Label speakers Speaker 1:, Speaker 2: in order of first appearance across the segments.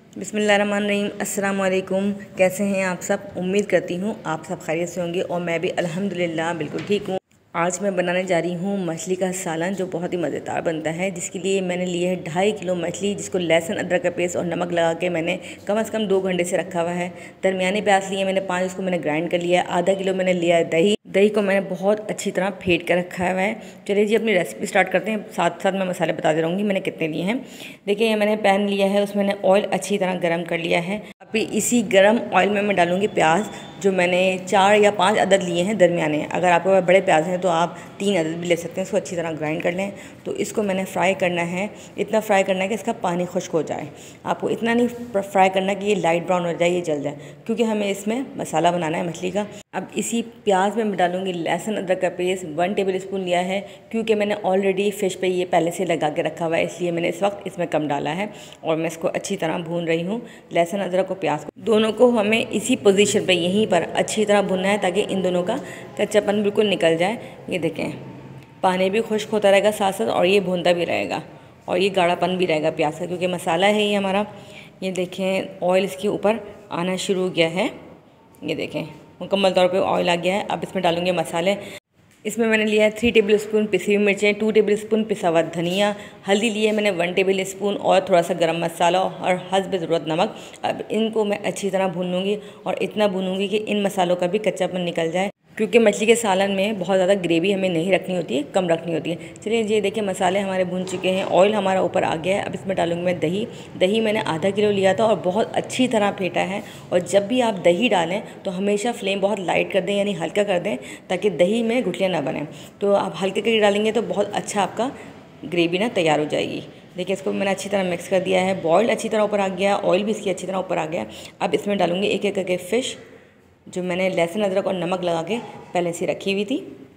Speaker 1: बिस्मिल्लाहिर्रहमानिर्रहीम। अस्सलाम वालेकुम। कैसे हैं आप सब? उम्मीद करती हूँ आप सब खैरियत से होंगे और मैं भी अल्हम्दुलिल्लाह बिल्कुल ठीक हूँ। आज मैं बनाने जा रही हूँ मछली का सालन, जो बहुत ही मज़ेदार बनता है। जिसके लिए मैंने लिया है 2.5 किलो मछली, जिसको लहसुन अदरक का पेस्ट और नमक लगा के मैंने कम से कम 2 घंटे से रखा हुआ है। दरमियानी प्याज लिए मैंने 5, उसको मैंने ग्राइंड कर लिया है। आधा किलो मैंने लिया है दही। दही को मैंने बहुत अच्छी तरह फेंट कर रखा हुआ है। चलिए जी अपनी रेसिपी स्टार्ट करते हैं। साथ साथ मैं मसाले बताते रहूँगी मैंने कितने लिए हैं। देखिए ये मैंने पैन लिया है, उसमें मैंने ऑयल अच्छी तरह गर्म कर लिया है। अभी इसी गर्म ऑयल में मैं डालूँगी प्याज, जो मैंने 4 या 5 अदद लिए हैं दरमियाने। अगर आपके पास बड़े प्याज हैं तो आप 3 अदद भी ले सकते हैं। इसको अच्छी तरह ग्राइंड कर लें। तो इसको मैंने फ्राई करना है, इतना फ्राई करना है कि इसका पानी खुश्क हो जाए। आपको इतना नहीं फ्राई करना कि ये लाइट ब्राउन हो जाए, ये जल जाए, क्योंकि हमें इसमें मसाला बनाना है मछली का। अब इसी प्याज में मैं डालूँगी लहसुन अदरक का पेस्ट 1 टेबल स्पून लिया है, क्योंकि मैंने ऑलरेडी फ़िश पे ये पहले से लगा के रखा हुआ है, इसलिए मैंने इस वक्त इसमें कम डाला है। और मैं इसको अच्छी तरह भून रही हूँ। लहसुन अदरक और प्याज को दोनों को हमें इसी पोजीशन पे यहीं पर अच्छी तरह भुनना है, ताकि इन दोनों का कच्चापन बिल्कुल निकल जाए। ये देखें पानी भी खुश्क होता रहेगा साथ साथ, और ये भूनता भी रहेगा और ये गाढ़ापन भी रहेगा प्याज का, क्योंकि मसाला है ये हमारा। ये देखें ऑयल इसके ऊपर आना शुरू हो गया है। ये देखें मुकम्मल तौर पे ऑयल आ गया है। अब इसमें डालूंगे मसाले। इसमें मैंने लिया है 3 टेबल स्पून पिसी हुई मिर्चें, 2 टेबल स्पून पिसा हुआ धनिया, हल्दी लिए मैंने 1 टेबल स्पून और थोड़ा सा गरम मसाला और हस्ब ज़रूरत नमक। अब इनको मैं अच्छी तरह भून लूँगी और इतना भूनूंगी कि इन मसालों का भी कच्चापन निकल जाए, क्योंकि मछली के सालन में बहुत ज़्यादा ग्रेवी हमें नहीं रखनी होती है, कम रखनी होती है। चलिए ये देखिए मसाले हमारे भून चुके हैं, ऑयल हमारा ऊपर आ गया है। अब इसमें डालूंगी मैं दही। दही मैंने आधा किलो लिया था और बहुत अच्छी तरह फेंटा है। और जब भी आप दही डालें तो हमेशा फ्लेम बहुत लाइट कर दें, यानी हल्का कर दें, ताकि दही में गुठलियाँ ना बने। तो आप हल्के करके डालेंगे तो बहुत अच्छा आपका ग्रेवी ना तैयार हो जाएगी। देखिए इसको मैंने अच्छी तरह मिक्स कर दिया है। बॉयल अच्छी तरह ऊपर आ गया, ऑयल भी इसकी अच्छी तरह ऊपर आ गया। अब इसमें डालूंगी एक एक करके फ़िश, जो मैंने लहसुन अदरक और नमक लगा के पहले से रखी हुई थी।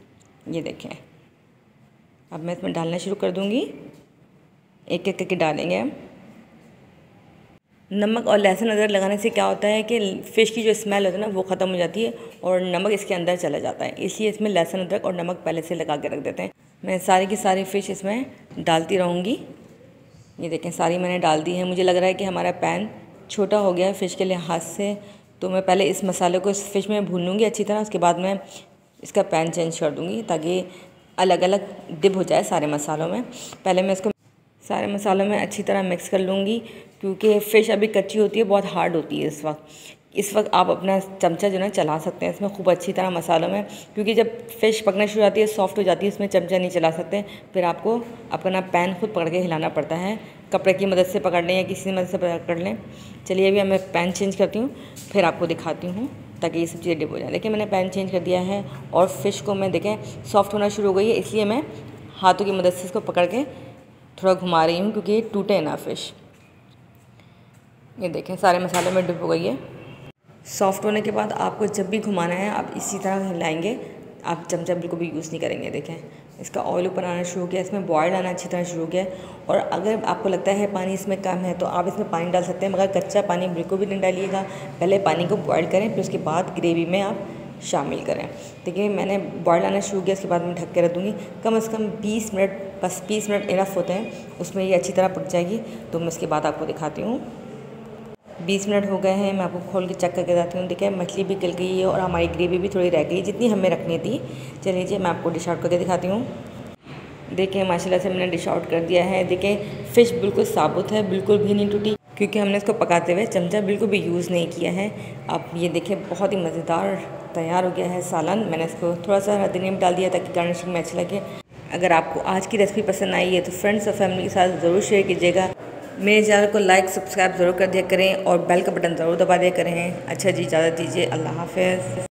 Speaker 1: ये देखें अब मैं इसमें डालना शुरू कर दूंगी, एक एक करके डालेंगे हम। नमक और लहसुन अदरक लगाने से क्या होता है कि फ़िश की जो स्मेल होती है ना वो ख़त्म हो जाती है और नमक इसके अंदर चला जाता है, इसलिए इसमें लहसुन अदरक और नमक पहले से लगा के रख देते हैं। मैं सारी की सारी फ़िश इसमें डालती रहूँगी। ये देखें सारी मैंने डाल दी है। मुझे लग रहा है कि हमारा पैन छोटा हो गया है फ़िश के लिहाज से, तो मैं पहले इस मसाले को इस फ़िश में भून लूँगी अच्छी तरह। उसके बाद मैं इसका पैन चेंज कर दूँगी, ताकि अलग अलग डिप हो जाए सारे मसालों में। पहले मैं इसको सारे मसालों में अच्छी तरह मिक्स कर लूँगी, क्योंकि फ़िश अभी कच्ची होती है, बहुत हार्ड होती है इस वक्त आप अपना चमचा जो है चला सकते हैं इसमें खूब अच्छी तरह मसालों में, क्योंकि जब फ़िश पकना शुरू हो जाती है, सॉफ्ट हो जाती है, इसमें चमचा नहीं चला सकते। फिर आपको अपना पैन खुद पकड़ के हिलाना पड़ता है, कपड़े की मदद से पकड़ लें या किसी मदद से पकड़ लें। चलिए अभी मैं पैन चेंज करती हूँ, फिर आपको दिखाती हूँ, ताकि ये सब चीज़ें डिप हो जाए। देखिए मैंने पैन चेंज कर दिया है और फ़िश को मैं देखें सॉफ्ट होना शुरू हो गई है, इसलिए मैं हाथों की मदद से इसको पकड़ के थोड़ा घुमा रही हूँ, क्योंकि टूटे ना फ़िश। ये देखें सारे मसालों में डिप हो गई है। सॉफ्ट होने के बाद आपको जब भी घुमाना है आप इसी तरह हिलाएंगे, आप चमचा बिल्कुल भी यूज़ नहीं करेंगे। देखें इसका ऑयल ऊपर आना शुरू हो गया, इसमें बॉयल आना अच्छी तरह शुरू हो गया। और अगर आपको लगता है पानी इसमें कम है तो आप इसमें पानी डाल सकते हैं, मगर कच्चा पानी बिल्कुल भी नहीं डालिएगा। पहले पानी को बॉयल करें, फिर उसके बाद ग्रेवी में आप शामिल करें। देखिए मैंने बॉयल आना शुरू किया, उसके बाद मैं ढक के रख दूँगी कम से कम 20 मिनट, बस 20 मिनट इनफ होते हैं, उसमें ये अच्छी तरह पक जाएगी। तो मैं उसके बाद आपको दिखाती हूँ। 20 मिनट हो गए हैं, मैं आपको खोल के चेक करके बताती हूँ। देखिए मछली भी गल गई है और हमारी ग्रेवी भी थोड़ी रह गई जितनी हमें रखनी थी। चलिए जी मैं आपको डिश आउट करके दिखाती हूँ। देखिए माशाल्लाह से मैंने डिश आउट कर दिया है। देखिए फ़िश बिल्कुल साबुत है, बिल्कुल भी नहीं टूटी, क्योंकि हमने इसको पकाते हुए चमचा बिल्कुल भी यूज़ नहीं किया है। अब ये देखिए बहुत ही मज़ेदार तैयार हो गया है सालन। मैंने इसको थोड़ा सा धनिया में डाल दिया ताकि गार्निशिंग में अच्छा लगे। अगर आपको आज की रेसिपी पसंद आई है तो फ्रेंड्स और फैमिली के साथ ज़रूर शेयर कीजिएगा। मेरे चैनल को लाइक सब्सक्राइब ज़रूर कर दिया करें और बेल का बटन ज़रूर दबा दिया करें। अच्छा जी इजाज़त दीजिए, अल्लाह हाफ़िज़।